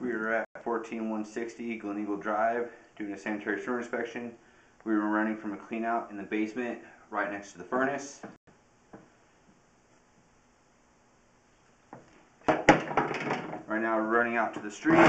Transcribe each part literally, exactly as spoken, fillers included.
We were at fourteen one sixty Glen Eagle Drive doing a sanitary sewer inspection. We were running from a clean out in the basement right next to the furnace. Right now we're running out to the street.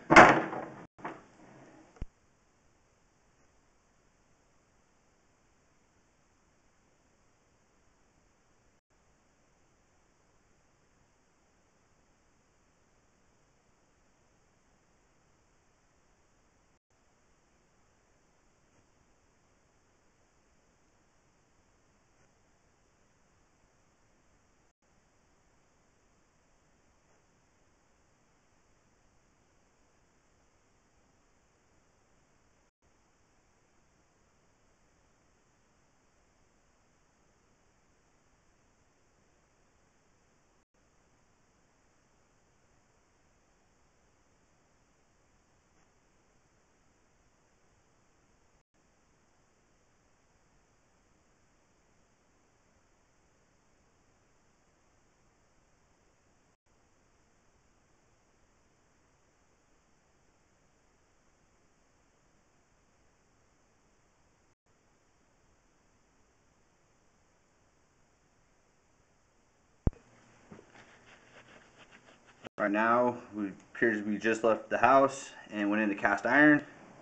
Right now, we appears we just left the house and went into cast iron.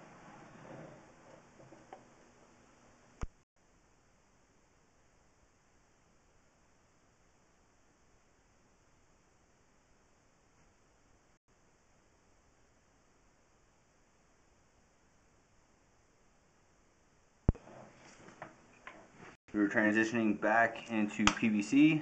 We were transitioning back into P V C.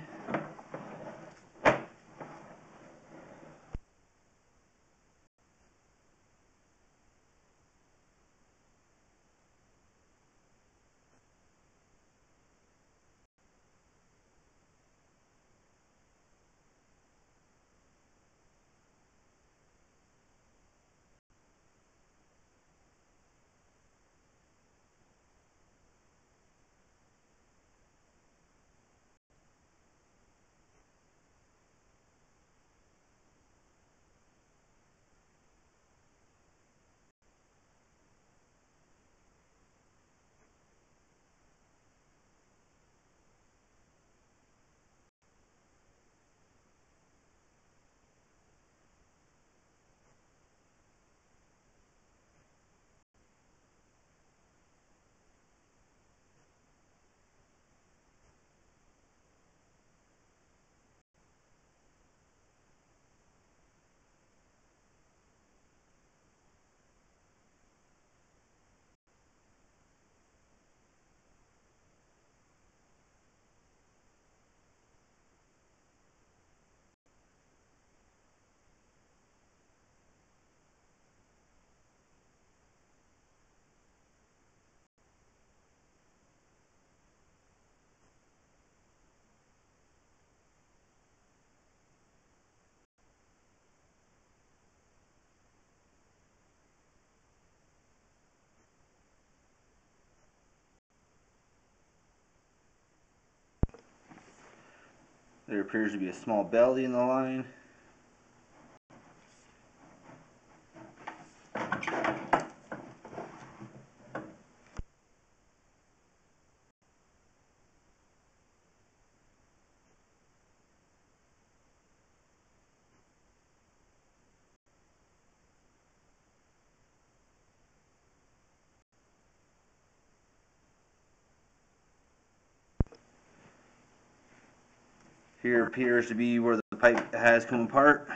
There appears to be a small belly in the line. Here appears to be where the pipe has come apart.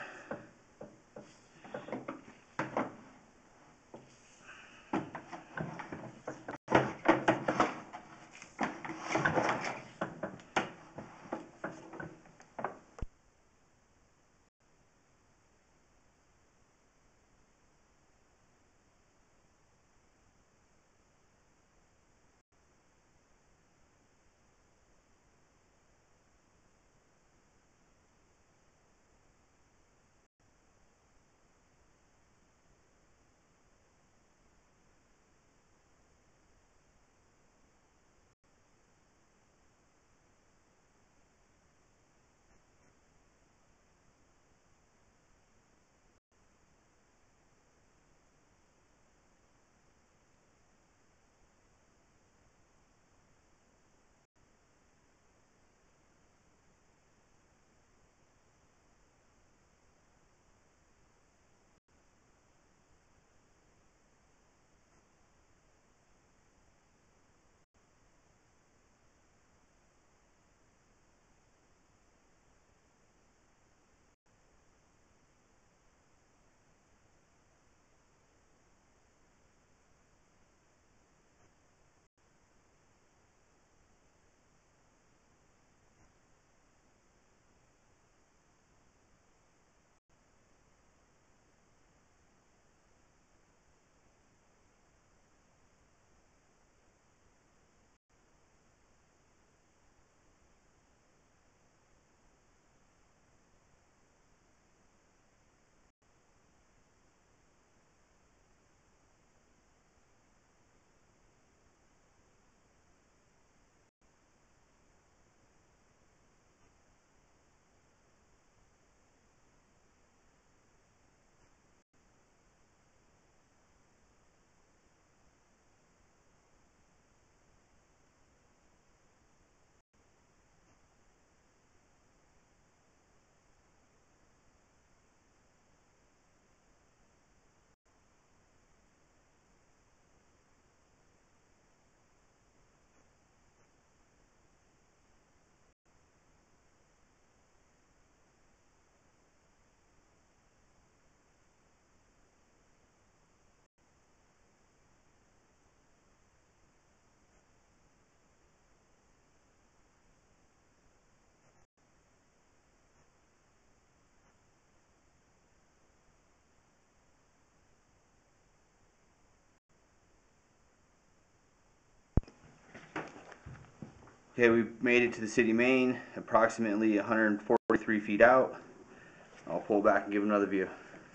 Okay, we made it to the city main, approximately one hundred forty-three feet out. I'll pull back and give another view.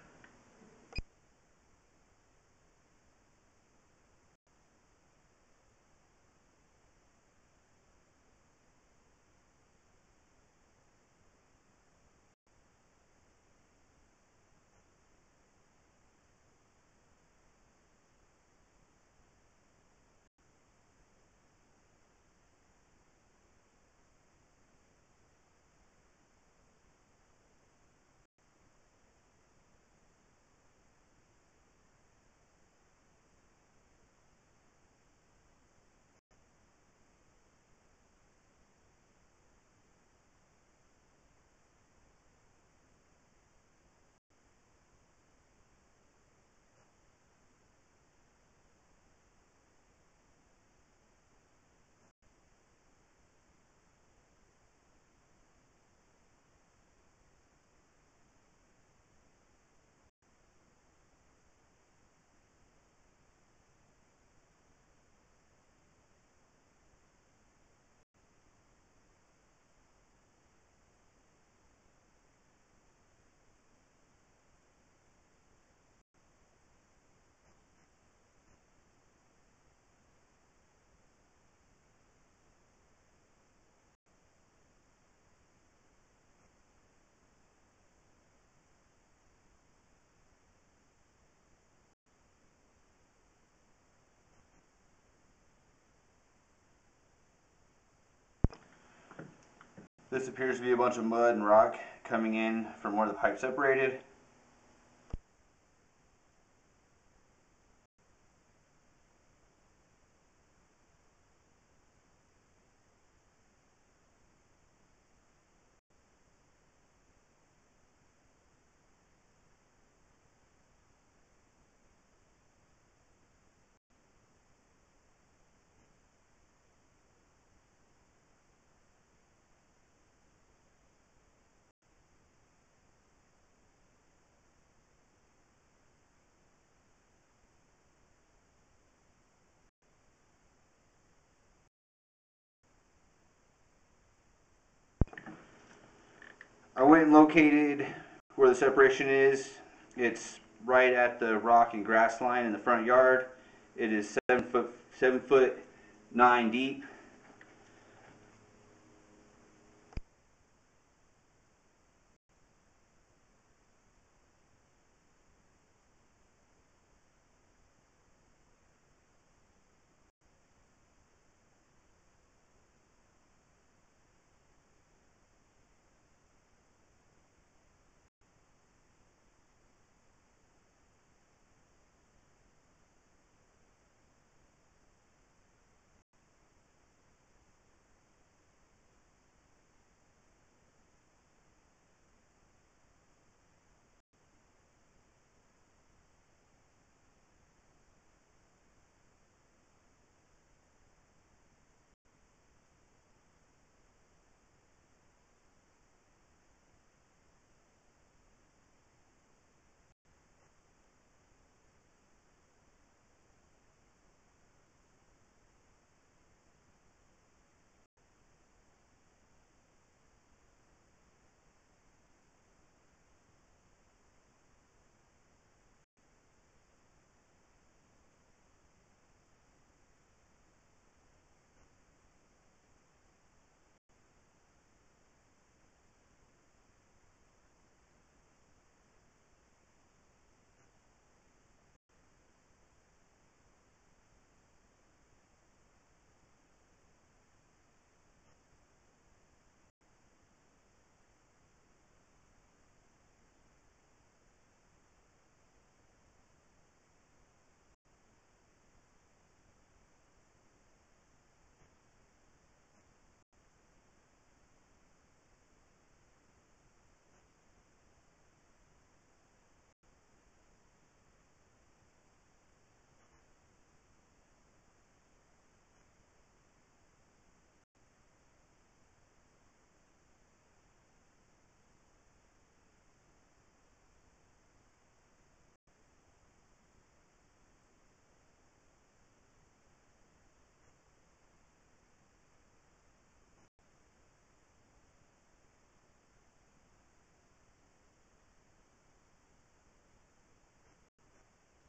This appears to be a bunch of mud and rock coming in from where the pipe separated. I went and located where the separation is. It's right at the rock and grass line in the front yard. It is seven foot seven foot nine deep.